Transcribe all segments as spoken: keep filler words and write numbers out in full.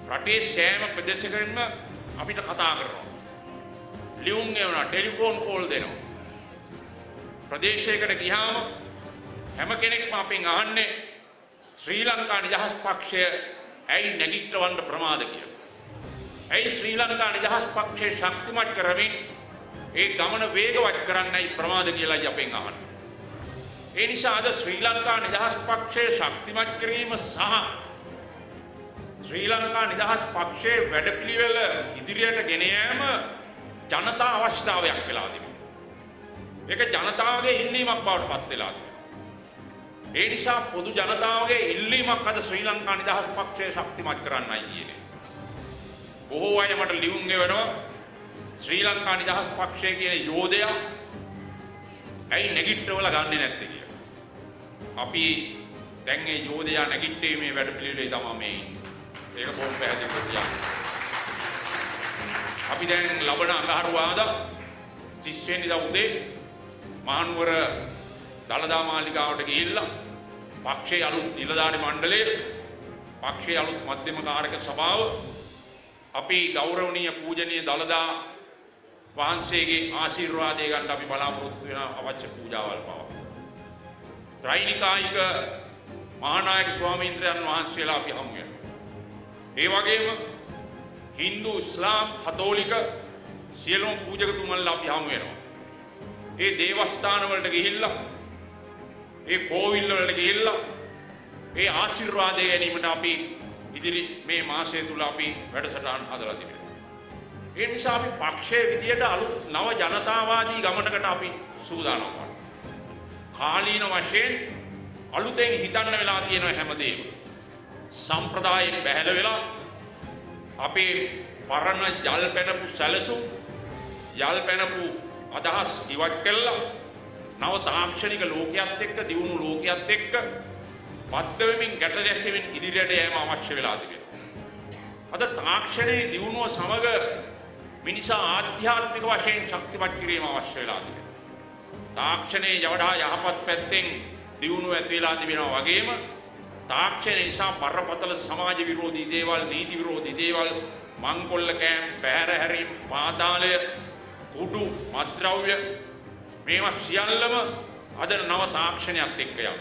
රටේ සෑම ප්‍රදේශයකින්ම අපිට කතා කරනවා. ලියුම් එවනවා, ටෙලිෆෝන් කෝල් දෙනවා. ප්‍රදේශයකට ගියාම හැම කෙනෙක්ම අපෙන් අහන්නේ ශ්‍රී ලංකා නිදහස් පක්ෂය ඇයි නැගිටවන්න ප්‍රමාද කියලා. ඇයි ශ්‍රී ලංකා නිදහස් පක්ෂය ශක්තිමත් කරමින් ඒ ගමන වේගවත් කරන්නයි ප්‍රමාද කියලායි අපෙන් අහන්නේ. ඒ නිසා අද ශ්‍රී ලංකා නිදහස් පක්ෂය ශක්තිමත් කිරීම සහ ශ්‍රී ලංකා නිදහස් පක්ෂයේ වැඩපිළිවෙල ඉදිරියට ගෙන යාම ජනතා අවශ්‍යතාවයක් වෙලා තිබෙනවා. ඒක ජනතාවගේ ඉල්ලීමක් බවට පත් වෙලා තිබෙනවා. ඒ නිසා පොදු ජනතාවගේ ඉල්ලීමක් අද ශ්‍රී ලංකා නිදහස් පක්ෂය ශක්තිමත් කරන්නයි කියන්නේ. බොහෝ අය මට ලියුම් එවනවා ශ්‍රී ලංකා නිදහස් පක්ෂය කියන යෝධයා ඇයි නැගිටවල ගන්නෙ නැත්තේ කියලා. අපි දැන් මේ යෝධයා නැගිට්ටේ මේ වැඩපිළිවෙලේ තමයි මේ ඉන්නේ. ඒක බොහොම පැහැදිලිව කියන්න. අපි දැන් ලබන අඟහරුවාදා තිස් වෙනිදා උදේ මහනුවර දළදා මාලිගාවට ගිහිල්ලා පක්ෂයේ අලුත් නිලධාරි මණ්ඩලයේ පක්ෂයේ අලුත් මධ්‍යම කාරක සභාව අපි ගෞරවනීය පූජනීය දළදා වහන්සේගේ ආශිර්වාදය ගන්න අපි බලාපොරොත්තු වෙන අවශ්‍ය පූජාවල් පවා. ත්‍රිනිකායික මහානායක ස්වාමීන් වහන්සේලා අපි හමු වෙනවා. ඒ වගේම Hindu Islam කතෝලික සියලුම පූජකතුමන්ලා අපි හමු වෙනවා. ඒ දේවස්ථාන වලට ගිහිල්ලා ඒ කෝවිල් වලට ගිහිල්ලා ඒ ආශිර්වාදය ගැනීමට අපි ඉදිරි මේ මාසය තුල අපි වැඩසටහන් හදලා තිබෙනවා. ඒ නිසා අපි පක්ෂයේ විදියට අලුත් නව ජනතාවාදී ගමනකට අපි සූදානම් වෙනවා. කාලීන වශයෙන් අලුතෙන් හිතන්න වෙලා තියෙන හැමදේම සම්ප්‍රදායෙන් බැහැල වෙලා අපේ පරණ යල් පැනපු සැලසුම් යල් පැනපු අදහස් ඉවත් කළා නව තාක්ෂණික ලෝකයක් එක්ක දියුණු ලෝකයක් එක්ක බද්ධ වෙමින් ගැට ගැසෙමින් ඉදිරියට යෑම අවශ්‍ය වෙලා තිබෙනවා. අද තාක්ෂණයේ දියුණුව සමග මිනිසා ආධ්‍යාත්මික වශයෙන් ශක්තිමත් කිරීම අවශ්‍ය වෙලා තිබෙනවා. තාක්ෂණයේ වඩා යහපත් පැත්තෙන් දියුණුව ඇති වෙලා තිබෙනවා වගේම තාක්ෂණය නිසා බරපතල සමාජ විරෝධී දේවල්, නීති විරෝධී දේවල්, මංකොල්ල කෑම්, පැහැර හැරීම්, පාතාලය, කුඩු, මත්ද්‍රව්‍ය මේවා සියල්ලම අද නව තාක්ෂණයත් එක්ක යනවා.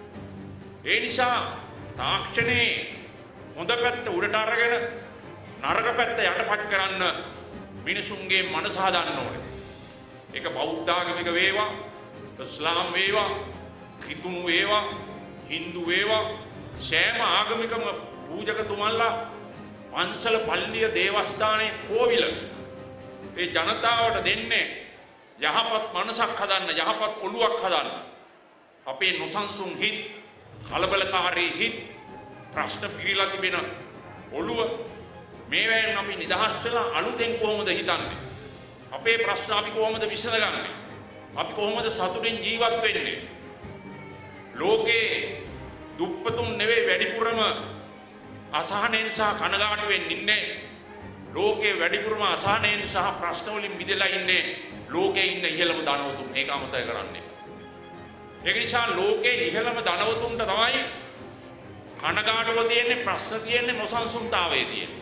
ඒ නිසා තාක්ෂණයේ හොඳ පැත්ත උඩට අරගෙන නරක පැත්ත යටපත් කරන්න මිනිසුන්ගේ මනස හදන්න ඕනේ. ඒක බෞද්ධ ආගමික වේවා, ඉස්ලාම් වේවා, කිතුණු වේවා, හින්දු වේවා සෑම ආගමිකම පූජකතුමන්ලා පන්සල පල්ලිය දේවස්ථානයේ කෝවිල ඒ ජනතාවට දෙන්නේ යහපත් මනසක් හදන්න, යහපත් ඔළුවක් හදන්න. අපේ නොසන්සුන් හිත්, කලබලකාරී හිත්, ප්‍රශ්න පිරීලා තිබෙන ඔළුව මේවෙන් අපි නිදහස් වෙලා අලුතෙන් කොහොමද හිතන්නේ? අපේ ප්‍රශ්න අපි කොහොමද විසඳගන්නේ? අපි කොහොමද සතුටින් ජීවත් වෙන්නේ? ලෝකේ දුප්පතුන් නෙවෙයි වැඩිපුරම අසහනය නිසා කනගාටු වෙන්නේ ඉන්නේ. ලෝකේ වැඩිපුරම අසහනය නිසා ප්‍රශ්න වලින් මිදලා ඉන්නේ ලෝකේ ඉන්න ඉහළම ධනවතුන්. ඒක අමතක කරන්නේ. ඒක නිසා ලෝකේ ඉහළම ධනවතුන්ට තමයි කනගාටුව තියෙන්නේ, ප්‍රශ්න තියෙන්නේ, නොසන්සුන්තාවය තියෙන්නේ.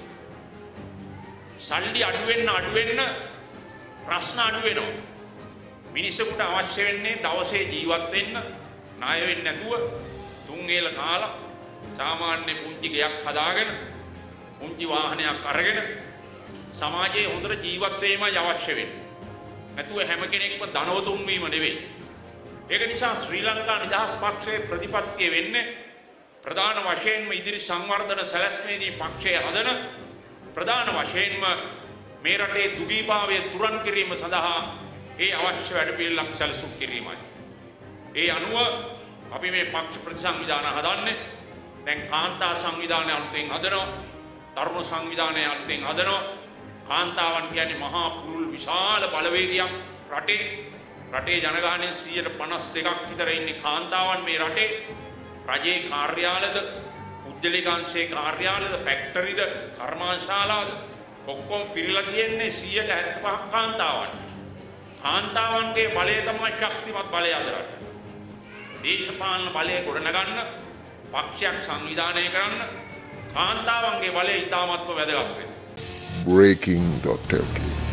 සල්ලි අඩු වෙන්න අඩු වෙන්න ප්‍රශ්න අඩු වෙනවා. මිනිසෙකුට අවශ්‍ය වෙන්නේ දවසේ ජීවත් වෙන්න, ණය වෙන්නේ නැතුව තුන් වේල කාලා සාමාන්‍ය පුංචි ගයක් හදාගෙන පුංචි වාහනයක් අරගෙන සමාජයේ හොඳට ජීවත් වීමයි අවශ්‍ය වෙන්නේ. නැතුව හැම කෙනෙක්ම ධනවතුන් වීම නෙවෙයි. ඒක නිසා ශ්‍රී ලංකා නිදහස් පක්ෂයේ ප්‍රතිපත්තිය වෙන්නේ ප්‍රධාන වශයෙන්ම ඉදිරි සංවර්ධන සැලැස්මේදී පක්ෂය හදන ප්‍රධාන වශයෙන්ම මේ රටේ දුගීභාවය තුරන් කිරීම සඳහා ඒ අවශ්‍ය වැඩපිළිවෙලක් සැලසුම් කිරීමයි. ඒ අනුව අපි මේ පක්ෂ ප්‍රතිසංවිධාන හදන්නේ. දැන් කාන්තා සංවිධානය අලුතෙන් හදනවා, තරුණ සංවිධානය අලුතෙන් හදනවා. කාන්තාවන් කියන්නේ මහා පුරුල් විශාල බලවේගයක් රටේ. රටේ ජනගහනයෙන් සියයට පනස් දෙකක් විතර ඉන්නේ කාන්තාවන් මේ රටේ. රජයේ කාර්යාලද, උද්දේලිකාංශයේ කාර්යාලද, ෆැක්ටරිද, කර්මාශාලාද ඔක්කොම පිරීලා තියෙන්නේ සියයට හැත්තෑ පහක් කාන්තාවන්. කාන්තාවන්ගේ බලය තමයි ශක්තිමත් බලය අද රටේ. දේශපාලන බලය ගොඩනගන්න, පක්ෂයක් සංවිධානය කරන්න කාන්තාවන්ගේ බලය ඉතාමත්ම වැදගත් වෙනවා. breaking dot l k